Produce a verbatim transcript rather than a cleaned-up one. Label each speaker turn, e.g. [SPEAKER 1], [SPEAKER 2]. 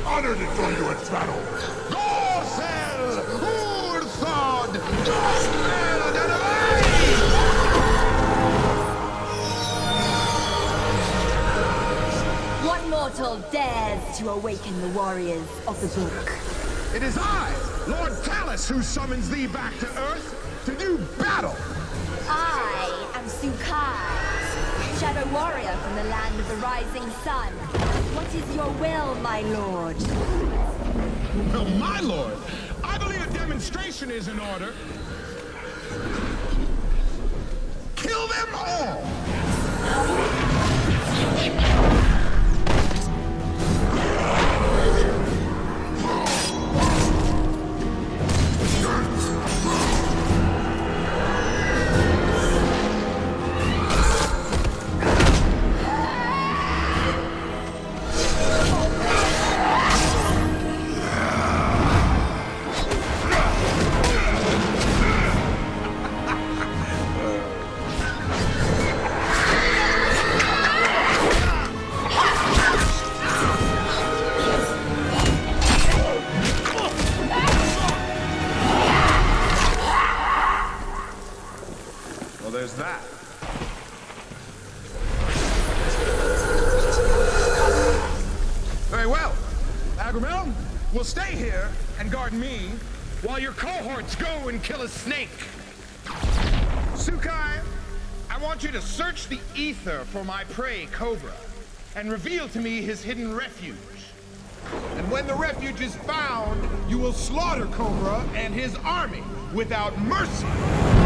[SPEAKER 1] honored to join you in battle.
[SPEAKER 2] Gorsel! Urthod! Gorsel! Denevei!
[SPEAKER 3] What mortal dares to awaken the warriors of the book?
[SPEAKER 2] It is I, Lord Talus, who summons thee back to Earth to do battle.
[SPEAKER 3] I am Sukai, Shadow Warrior from the land of the rising sun. What is your will, my lord?
[SPEAKER 2] Well, my lord, I believe a demonstration is in order. Kill them all! Well, there's that. Very well. Agramel will stay here and guard me while your cohorts go and kill a snake. Sukai, I want you to search the ether for my prey, Cobra, and reveal to me his hidden refuge. And when the refuge is found, you will slaughter Cobra and his army without mercy.